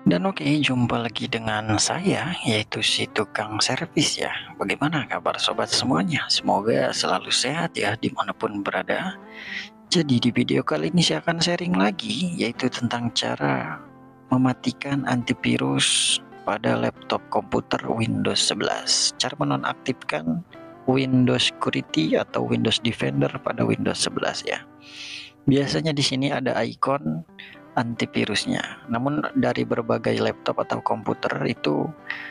Dan oke, jumpa lagi dengan saya, yaitu si tukang servis ya. Bagaimana kabar sobat semuanya? Semoga selalu sehat ya dimanapun berada. Jadi di video kali ini saya akan sharing lagi, yaitu tentang cara mematikan antivirus pada laptop komputer Windows 11. Cara menonaktifkan Windows Security atau Windows Defender pada Windows 11 ya. Biasanya di sini ada ikon antivirusnya. Namun dari berbagai laptop atau komputer itu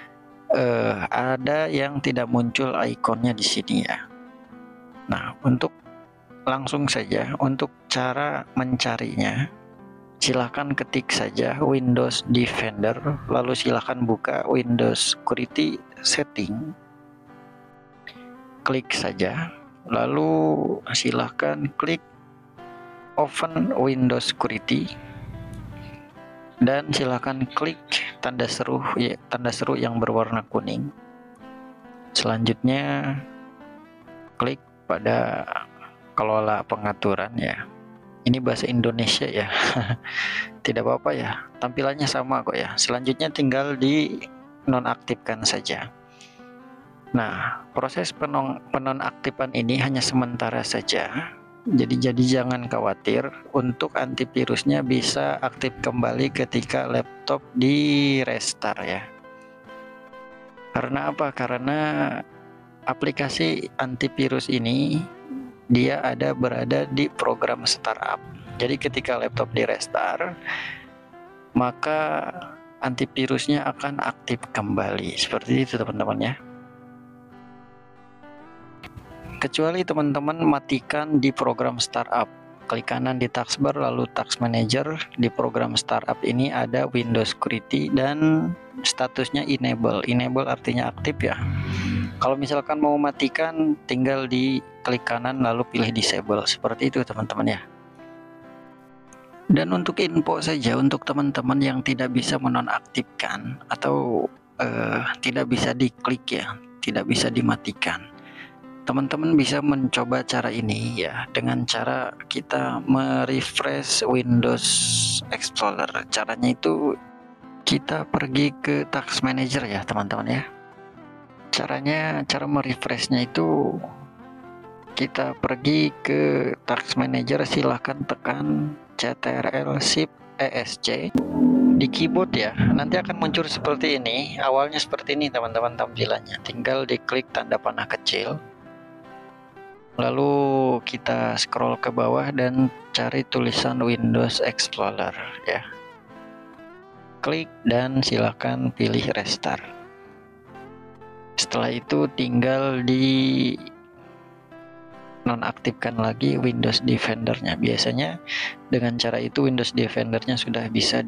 ada yang tidak muncul ikonnya di sini ya. Nah, untuk langsung saja untuk cara mencarinya, silakan ketik saja Windows Defender, lalu silakan buka Windows Security Setting. Klik saja, lalu silakan klik Open Windows Security dan silakan klik tanda seru yang berwarna kuning. Selanjutnya klik pada kelola pengaturan ya. Ini bahasa Indonesia ya. Tidak apa-apa ya. Tampilannya sama kok ya. Selanjutnya tinggal di nonaktifkan saja. Nah, proses penonaktifan ini hanya sementara saja. Jadi jangan khawatir, untuk antivirusnya bisa aktif kembali ketika laptop di restart ya. Karena apa? Karena aplikasi antivirus ini dia berada di program startup. Jadi ketika laptop di restart, maka antivirusnya akan aktif kembali. Seperti itu teman-teman ya. Kecuali teman-teman matikan di program startup, klik kanan di taskbar lalu task manager. Di program startup ini ada Windows Security dan statusnya enable. Enable artinya aktif ya. Kalau misalkan mau matikan, tinggal di klik kanan lalu pilih disable. Seperti itu teman-teman ya. Dan untuk info saja untuk teman-teman yang tidak bisa menonaktifkan atau tidak bisa diklik ya, tidak bisa dimatikan, teman-teman bisa mencoba cara ini ya, dengan cara kita merefresh Windows Explorer. Caranya itu kita pergi ke Task Manager ya teman-teman ya. Cara merefreshnya itu kita pergi ke Task Manager, silahkan tekan Ctrl Shift ESC di keyboard ya. Nanti akan muncul seperti ini. Awalnya seperti ini teman-teman tampilannya. Tinggal diklik tanda panah kecil. Lalu kita scroll ke bawah dan cari tulisan Windows Explorer ya. Klik dan silakan pilih restart. Setelah itu tinggal di nonaktifkan lagi Windows Defender-nya. Biasanya dengan cara itu Windows Defender-nya sudah bisa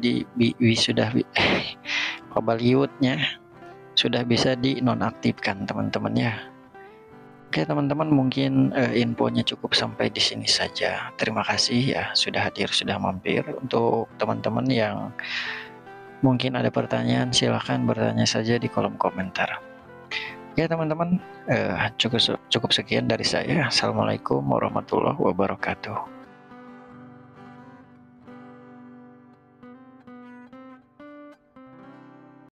Pabaliut-nya sudah bisa dinonaktifkan teman-teman ya. Oke teman-teman, mungkin infonya cukup sampai di sini saja. Terima kasih ya sudah hadir, sudah mampir. Untuk teman-teman yang mungkin ada pertanyaan, silahkan bertanya saja di kolom komentar. Ya teman-teman, cukup sekian dari saya. Assalamualaikum warahmatullahi wabarakatuh.